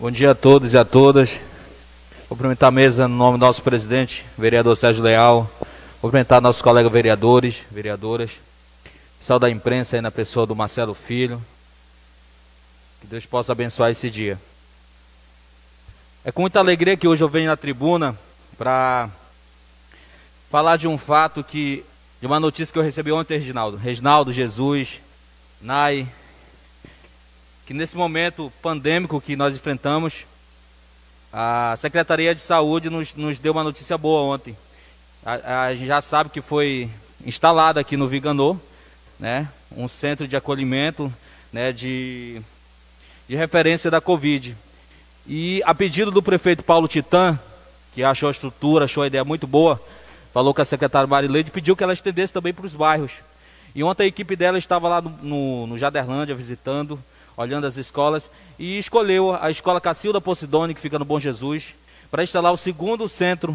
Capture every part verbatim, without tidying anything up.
Bom dia a todos e a todas. Cumprimentar a mesa no nome do nosso presidente, vereador Sérgio Leal. Cumprimentar nossos colegas vereadores, vereadoras. Pessoal da imprensa aí na pessoa do Marcelo Filho. Que Deus possa abençoar esse dia. É com muita alegria que hoje eu venho na tribuna para falar de um fato que, de uma notícia que eu recebi ontem, Reginaldo. Reginaldo, Jesus, Nai, que nesse momento pandêmico que nós enfrentamos, a Secretaria de Saúde nos, nos deu uma notícia boa ontem. A, a gente já sabe que foi instalado aqui no Viganô, né, um centro de acolhimento, né, de, de referência da Covid. E a pedido do prefeito Paulo Titã, que achou a estrutura, achou a ideia muito boa, falou com a secretária Marileide, pediu que ela estendesse também para os bairros. E ontem a equipe dela estava lá no, no, no Jaderlândia visitando, olhando as escolas, e escolheu a escola Cacilda Posidoni, que fica no Bom Jesus, para instalar o segundo centro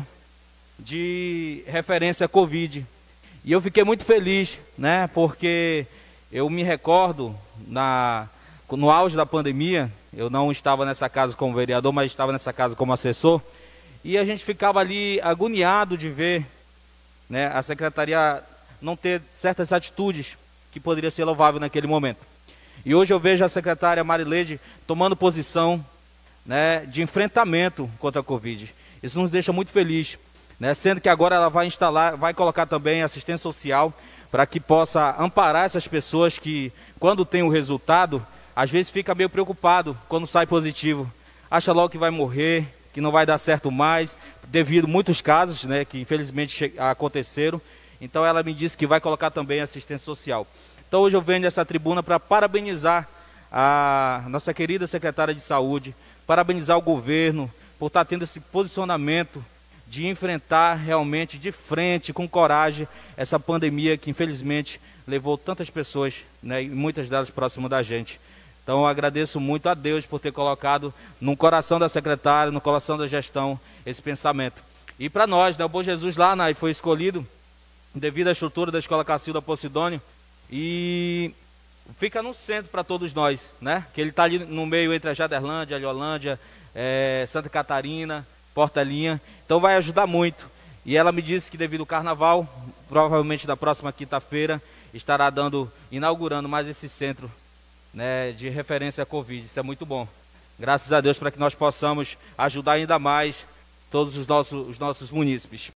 de referência à Covid. E eu fiquei muito feliz, né, porque eu me recordo, na, no auge da pandemia, eu não estava nessa casa como vereador, mas estava nessa casa como assessor, e a gente ficava ali agoniado de ver, né, a secretaria não ter certas atitudes que poderiam ser louváveis naquele momento. E hoje eu vejo a secretária Marileide tomando posição, né, de enfrentamento contra a Covid. Isso nos deixa muito felizes, né, sendo que agora ela vai instalar, vai colocar também assistência social para que possa amparar essas pessoas que, quando tem o resultado, às vezes fica meio preocupado quando sai positivo. Acha logo que vai morrer, que não vai dar certo mais, devido a muitos casos, né, que infelizmente aconteceram. Então ela me disse que vai colocar também assistência social. Então hoje eu venho nessa tribuna para parabenizar a nossa querida secretária de Saúde, parabenizar o governo por estar tendo esse posicionamento de enfrentar realmente de frente, com coragem, essa pandemia que infelizmente levou tantas pessoas, né, e muitas delas próximas da gente. Então eu agradeço muito a Deus por ter colocado no coração da secretária, no coração da gestão, esse pensamento. E para nós, né, o Bom Jesus lá, né, foi escolhido devido à estrutura da Escola Cacilda Posidoni, e fica no centro para todos nós, né? Que ele está ali no meio entre a Jaderlândia, a Liolândia, é, Santa Catarina, Portelinha, então vai ajudar muito. E ela me disse que devido ao carnaval, provavelmente da próxima quinta-feira, estará dando, inaugurando mais esse centro, né, de referência à Covid. Isso é muito bom. Graças a Deus para que nós possamos ajudar ainda mais todos os nossos, os nossos munícipes.